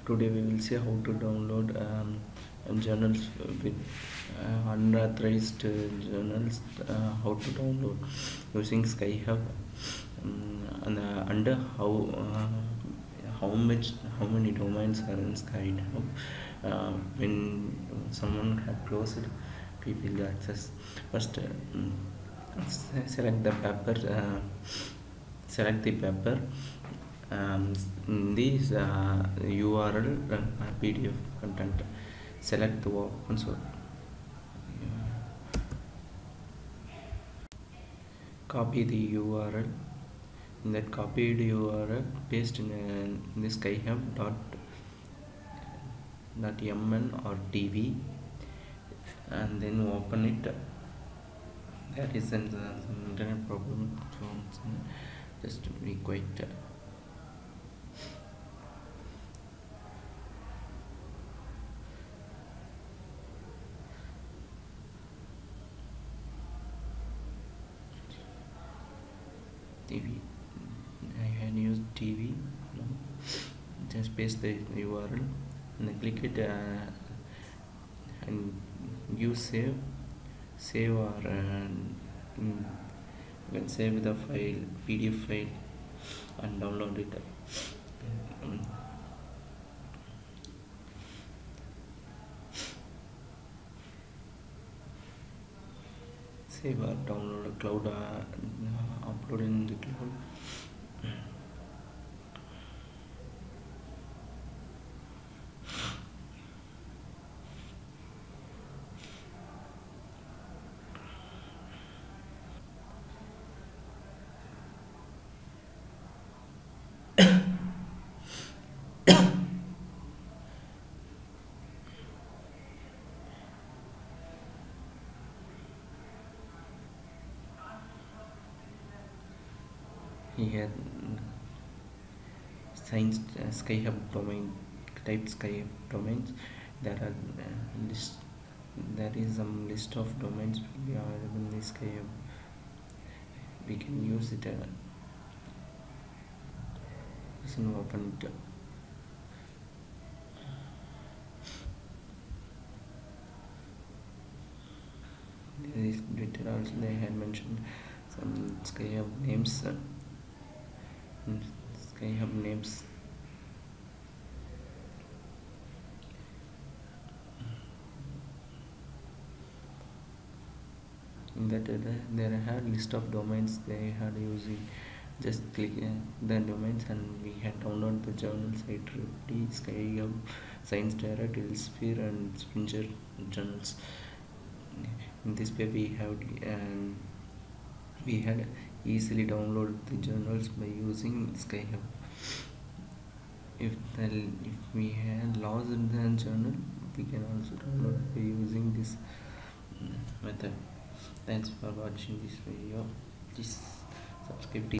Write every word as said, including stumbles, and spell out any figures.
Today we will see how to download um, journals with uh, unauthorized uh, journals. Uh, how to download using Skyhub, um, and uh, under how uh, how much how many domains are in Skyhub. Uh, when someone had closed, we will access first. Uh, um, select the paper. Uh, select the paper. Um, this uh, U R L uh, P D F content. Select the open source. Copy the U R L. In that copied U R L, paste in, uh, in this skyhub dot dot mn or tv, and then open it. There is an, uh, some internet problem, so just be quiet. T V. I had used T V. No. Just paste the U R L and then click it uh, and use save. Save or uh, you can save the file, P D F file, and download it. Um, save or download a cloud, uh, upload in the cloud. Here science uh, Skyhub domain, type Skyhub domains. There are uh, list there is some list of domains will be available in this Skyhub. We can use it. Uh, listen, open it. There is Twitter also. They had mentioned some Skyhub names. Uh, Skyhub names. In that uh, there are list of domains they had using. Just click uh, the domains and we had download the journal site T Skyhub, Science Direct, Elsevier, and Springer journals. In this way we have um, we had easily download the journals by using Skyhub. If the if we had lost the journal, we can also download by using this method. Thanks for watching this video. Please subscribe.